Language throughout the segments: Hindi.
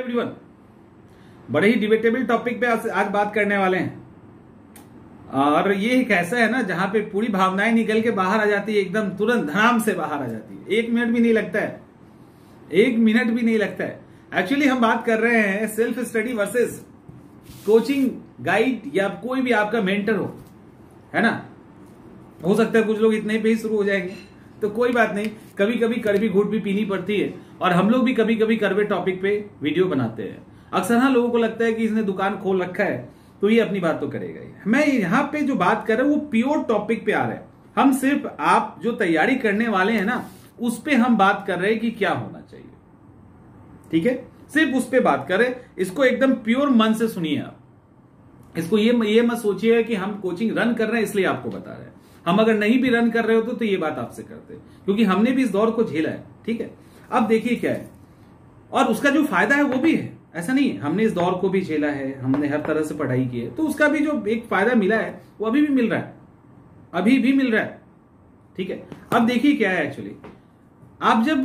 एवरीवन, बड़े ही डिबेटेबल टॉपिक पे आज बात करने वाले हैं। और ये एक ऐसा है ना जहां पे पूरी भावनाएं निकल के बाहर आ जाती है, एकदम तुरंत धड़ाम से बाहर आ जाती है। 1 मिनट भी नहीं लगता है, 1 मिनट भी नहीं लगता है। एक्चुअली हम बात कर रहे हैं self study versus coaching guide या कोई भी आपका मेंटर हो, है ना। हो सकता है कुछ लोग इतने पे ही शुरू हो जाएंगे, तो कोई बात नहीं। कभी कभी कड़वी घूट भी पीनी पड़ती है और हम लोग भी कभी कभी कड़वे टॉपिक पे वीडियो बनाते हैं। अक्सर हाँ लोगों को लगता है कि इसने दुकान खोल रखा है तो ये अपनी बात तो करेगा ही। मैं यहाँ पे जो बात कर रहा हूं वो प्योर टॉपिक पे आ रहा है। हम सिर्फ आप जो तैयारी करने वाले हैं ना उस पे हम बात कर रहे हैं कि क्या होना चाहिए, ठीक है। सिर्फ उस पे बात करें, इसको एकदम प्योर मन से सुनिए आप। इसको ये मत सोचिए कि हम कोचिंग रन कर रहे हैं इसलिए आपको बता रहे हैं। हम अगर नहीं भी रन कर रहे होते तो ये बात आपसे करते, क्योंकि हमने भी इस दौर को झेला है, ठीक है। अब देखिए क्या है, और उसका जो फायदा है वो भी है। ऐसा नहीं है, हमने इस दौर को भी झेला है, हमने हर तरह से पढ़ाई की है, तो उसका भी जो एक फायदा मिला है वो अभी भी मिल रहा है, अभी भी मिल रहा है, ठीक है। अब देखिए क्या है, एक्चुअली आप जब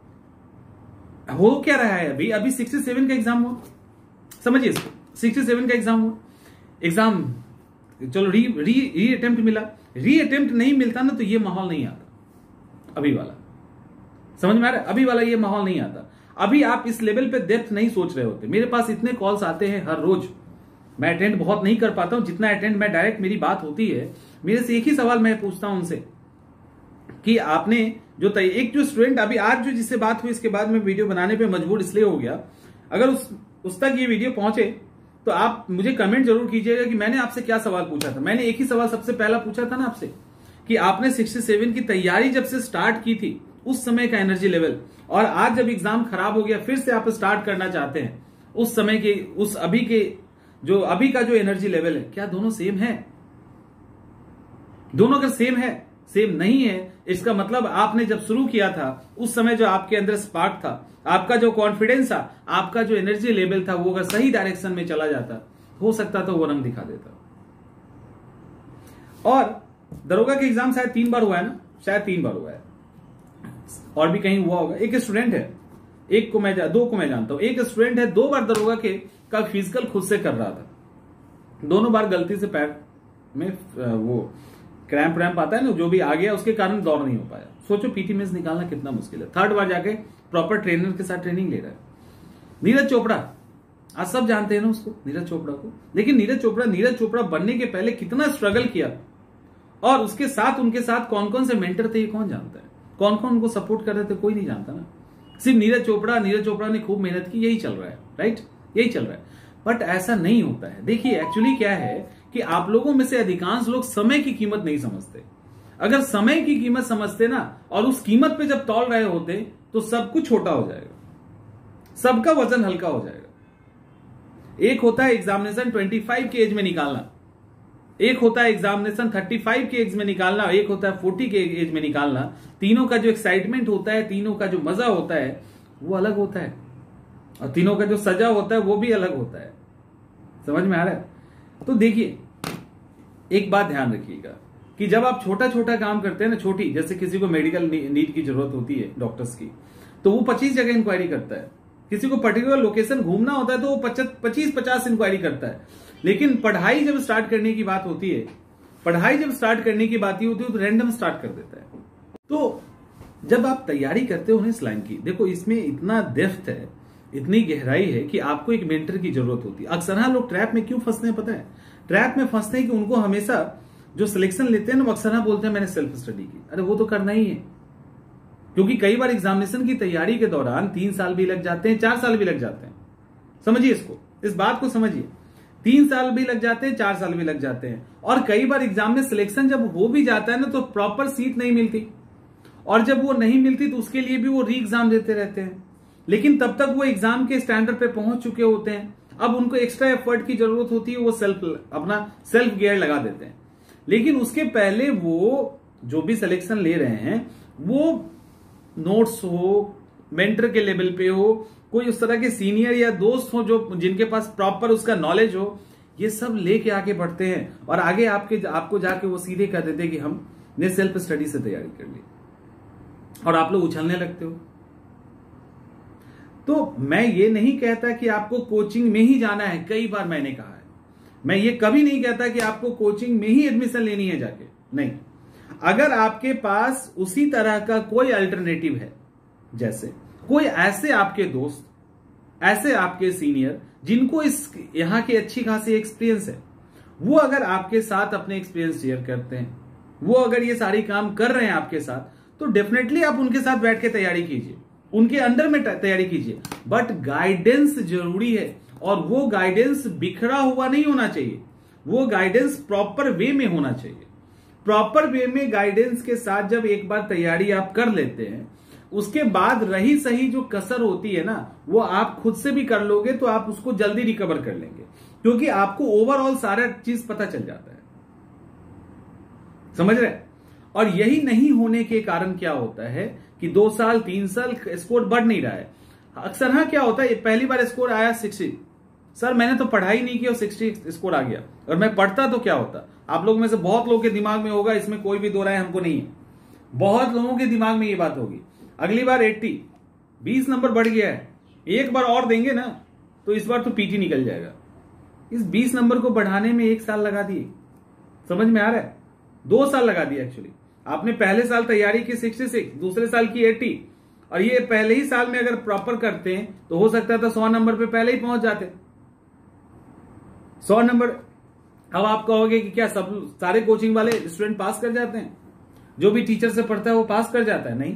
हो क्या रहा है, अभी 67 का एग्जाम हुआ, समझिए 67 का एग्जाम हुआ। एग्जाम चलो री अटेम्प्ट मिला, री अटेम्प्ट नहीं मिलता ना तो ये माहौल नहीं आता अभी वाला, समझ में आ रहा है। अभी वाला ये माहौल नहीं आता। अभी आप इस लेवल पे डेप्थ नहीं सोच रहे होते। मेरे पास इतने कॉल्स आते हैं हर रोज, मैं अटेंड बहुत नहीं कर पाता हूं, जितना अटेंड मैं डायरेक्ट मेरी बात होती है मेरे से एक ही सवाल मैं पूछता हूं उनसे कि आपने जो एक जो स्टूडेंट अभी आज जो जिससे बात हुई, इसके बाद मैं वीडियो बनाने पे मजबूर इसलिए हो गया। अगर उस तक ये वीडियो पहुंचे तो आप मुझे कमेंट जरूर कीजिएगा कि मैंने आपसे क्या सवाल पूछा था। मैंने एक ही सवाल सबसे पहला पूछा था ना आपसे कि आपने 67 की तैयारी जब से स्टार्ट की थी उस समय का एनर्जी लेवल, और आज जब एग्जाम खराब हो गया फिर से आप स्टार्ट करना चाहते हैं उस समय के अभी का जो एनर्जी लेवल है, क्या दोनों सेम है? दोनों अगर सेम है, सेम नहीं है, इसका मतलब आपने जब शुरू किया था उस समय जो आपके अंदर स्पार्क था, आपका जो कॉन्फिडेंस था, आपका जो एनर्जी लेवल था, वो अगर सही डायरेक्शन में चला जाता हो सकता तो वो रंग दिखा देता। और दरोगा के एग्जाम शायद 3 बार हुआ है ना, शायद 3 बार हुआ है, और भी कहीं हुआ होगा। एक स्टूडेंट है, दो को मैं जानता हूं। एक स्टूडेंट है 2 बार दरोगा का फिजिकल खुद से कर रहा था, दोनों बार गलती से पैर में वो क्रैम्प आता है ना, जो भी आ गया उसके कारण दौड़ नहीं हो पाया। सोचो पीटी मेंस निकालना कितना मुश्किल है। 3rd बार जाके प्रॉपर ट्रेनर के साथ ट्रेनिंग ले रहा है। नीरज चोपड़ा, आज सब जानते हैं ना उसको, नीरज चोपड़ा को। लेकिन नीरज चोपड़ा बनने के पहले कितना स्ट्रगल किया, और उसके साथ उनके साथ कौन कौन से मेंटर थे ये कौन जानता है, कौन कौन उनको सपोर्ट कर रहे थे कोई नहीं जानता ना। सिर्फ नीरज चोपड़ा ने खूब मेहनत की, यही चल रहा है, राइट, यही चल रहा है। बट ऐसा नहीं होता है। देखिए एक्चुअली क्या है कि आप लोगों में से अधिकांश लोग समय की कीमत नहीं समझते। अगर समय की कीमत समझते ना और उस कीमत पे जब तौल रहे होते तो सब कुछ छोटा हो जाएगा, सबका वजन हल्का हो जाएगा। एक होता है एग्जामिनेशन 25 के एज में निकालना, एक होता है एग्जामिनेशन 35 के एज में निकालना, एक होता है 40 के एज में निकालना। तीनों का जो एक्साइटमेंट होता है, तीनों का जो मजा होता है वो अलग होता है, और तीनों का जो सजा होता है वो भी अलग होता है। समझ में आ रहा है? तो देखिए एक बात ध्यान रखिएगा कि जब आप छोटा छोटा काम करते हैं ना, छोटी, जैसे किसी को मेडिकल नीड की जरूरत होती है डॉक्टर्स की, तो वो 25 जगह इंक्वायरी करता है। किसी को पर्टिकुलर लोकेशन घूमना होता है तो वो 25-50 इंक्वायरी करता है। लेकिन पढ़ाई जब स्टार्ट करने की बात होती है, तो रैंडम स्टार्ट कर देता है। तो जब आप तैयारी करते हो ना इस लाइन की, देखो इसमें इतना डेप्थ है, इतनी गहराई है कि आपको एक मेंटर की जरूरत होती है। अक्सर हाँ लोग ट्रैप में क्यों फंसते हैं पता है? ट्रैप में फंसते हैं कि उनको हमेशा जो सिलेक्शन लेते हैं ना, वो अक्सर हाँ बोलते हैं मैंने सेल्फ स्टडी की। अरे वो तो करना ही है, क्योंकि कई बार एग्जामिनेशन की तैयारी के दौरान 3 साल भी लग जाते हैं, 4 साल भी लग जाते हैं। समझिए इसको, इस बात को समझिए। 3 साल भी लग जाते हैं, 4 साल भी लग जाते हैं। और कई बार एग्जाम में सिलेक्शन जब हो भी जाता है ना तो प्रॉपर सीट नहीं मिलती, और जब वो नहीं मिलती तो उसके लिए भी वो री एग्जाम देते रहते हैं। लेकिन तब तक वो एग्जाम के स्टैंडर्ड पे पहुंच चुके होते हैं। अब उनको एक्स्ट्रा एफर्ट की जरूरत होती है, वो अपना सेल्फ गियर लगा देते हैं। लेकिन उसके पहले वो जो भी सिलेक्शन ले रहे हैं वो नोट्स हो, मेंटर के लेवल पे हो, कोई उस तरह के सीनियर या दोस्त हो जो जिनके पास प्रॉपर उसका नॉलेज हो, ये सब लेके आगे बढ़ते हैं। और आगे आपको जाके वो सीधे कह देते हैं कि हमने सेल्फ स्टडी से तैयारी कर ली, और आप लोग उछलने लगते हो। तो मैं ये नहीं कहता कि आपको कोचिंग में ही जाना है, कई बार मैंने कहा है, मैं ये कभी नहीं कहता कि आपको कोचिंग में ही एडमिशन लेनी है जाके, नहीं। अगर आपके पास उसी तरह का कोई अल्टरनेटिव है, जैसे कोई ऐसे आपके दोस्त, ऐसे आपके सीनियर जिनको इस यहां की अच्छी खासी एक्सपीरियंस है, वो अगर आपके साथ अपने एक्सपीरियंस शेयर करते हैं, वो अगर ये सारी काम कर रहे हैं आपके साथ, तो डेफिनेटली आप उनके साथ बैठ के तैयारी कीजिए, उनके अंडर में तैयारी कीजिए। बट गाइडेंस जरूरी है, और वो गाइडेंस बिखरा हुआ नहीं होना चाहिए, वो गाइडेंस प्रॉपर वे में होना चाहिए। प्रॉपर वे में गाइडेंस के साथ जब एक बार तैयारी आप कर लेते हैं, उसके बाद रही सही जो कसर होती है ना, वो आप खुद से भी कर लोगे तो आप उसको जल्दी रिकवर कर लेंगे, क्योंकि आपको ओवरऑल सारा चीज पता चल जाता है, समझ रहे। और यही नहीं होने के कारण क्या होता है कि 2 साल 3 साल स्कोर बढ़ नहीं रहा है। अक्सर हाँ क्या होता है, पहली बार स्कोर आया 60, सर मैंने तो पढ़ाई नहीं की और 60 स्कोर आ गया, और मैं पढ़ता तो क्या होता। आप लोगों में से बहुत लोगों के दिमाग में होगा, इसमें कोई भी दो राय हमको नहीं है, बहुत लोगों के दिमाग में ये बात होगी, अगली बार 80, 20 नंबर बढ़ गया है, एक बार और देंगे ना तो इस बार तो पीटी निकल जाएगा। इस 20 नंबर को बढ़ाने में 1 साल लगा दिए, समझ में आ रहा है, 2 साल लगा दिए एक्चुअली। आपने पहले साल तैयारी की 66, दूसरे साल की 80, और ये पहले ही साल में अगर प्रॉपर करते हैं तो हो सकता था 100 नंबर पे पहले ही पहुंच जाते, 100 नंबर। अब आप कहोगे कि क्या सब सारे कोचिंग वाले स्टूडेंट पास कर जाते हैं, जो भी टीचर से पढ़ता है वो पास कर जाता है? नहीं।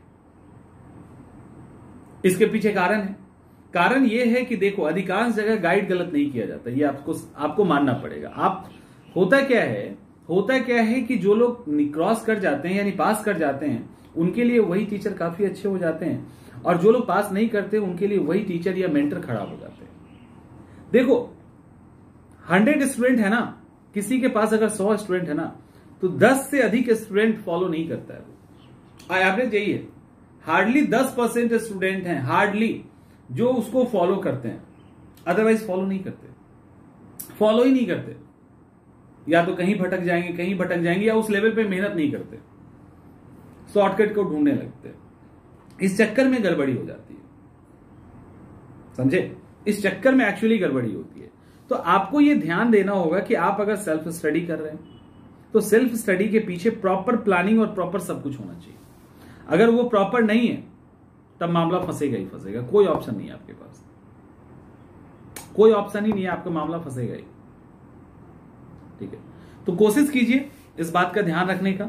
इसके पीछे कारण है, कारण ये है कि देखो अधिकांश जगह गाइड गलत नहीं किया जाता, ये आपको मानना पड़ेगा। आप होता क्या है कि जो लोग क्रॉस कर जाते हैं यानी पास कर जाते हैं, उनके लिए वही टीचर काफी अच्छे हो जाते हैं, और जो लोग पास नहीं करते उनके लिए वही टीचर या मेंटर खराब हो जाते हैं। देखो 100 स्टूडेंट है ना, किसी के पास अगर 100 स्टूडेंट है ना, तो 10 से अधिक स्टूडेंट फॉलो नहीं करता है। एवरेज यही है, हार्डली 10% स्टूडेंट हैं, हार्डली, जो उसको फॉलो करते हैं, अदरवाइज फॉलो नहीं करते, फॉलो ही नहीं करते, या तो कहीं भटक जाएंगे या उस लेवल पे मेहनत नहीं करते, शॉर्टकट को ढूंढने लगते हैं। इस चक्कर में गड़बड़ी हो जाती है, समझे, इस चक्कर में एक्चुअली गड़बड़ी होती है। तो आपको यह ध्यान देना होगा कि आप अगर सेल्फ स्टडी कर रहे हैं तो सेल्फ स्टडी के पीछे प्रॉपर प्लानिंग और प्रॉपर सब कुछ होना चाहिए। अगर वो प्रॉपर नहीं है तब मामला फंसेगा ही फंसेगा, कोई ऑप्शन नहीं है आपके पास, कोई ऑप्शन ही नहीं है, आपका मामला फंसेगा ही। ठीक है, तो कोशिश कीजिए इस बात का ध्यान रखने का,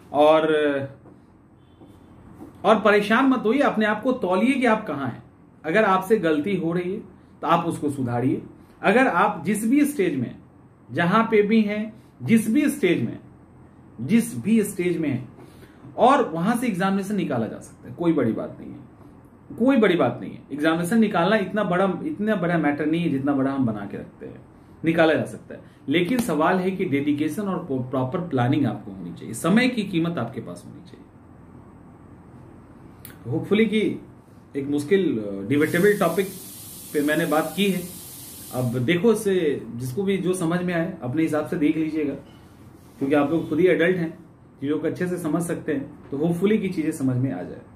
और परेशान मत होइए, अपने आप को तौलिए कि आप कहां हैं। अगर आपसे गलती हो रही है तो आप उसको सुधारिए। अगर आप जिस भी स्टेज में, जहां पे भी हैं, जिस भी स्टेज में हैं, और वहां से एग्जामिनेशन निकाला जा सकता है, कोई बड़ी बात नहीं है, कोई बड़ी बात नहीं है। एग्जामिनेशन निकालना इतना बड़ा मैटर नहीं है जितना बड़ा हम बना के रखते हैं, निकाला जा सकता है। लेकिन सवाल है कि डेडिकेशन और प्रॉपर प्लानिंग आपको होनी चाहिए, समय की कीमत आपके पास होनी चाहिए। होपफुली कि एक मुश्किल डिबेटेबल टॉपिक पे मैंने बात की है। अब देखो, इससे जिसको भी जो समझ में आए अपने हिसाब से देख लीजिएगा, क्योंकि आप लोग खुद ही एडल्ट हैं, चीजों को अच्छे से समझ सकते हैं, तो होपफुली की चीजें समझ में आ जाए।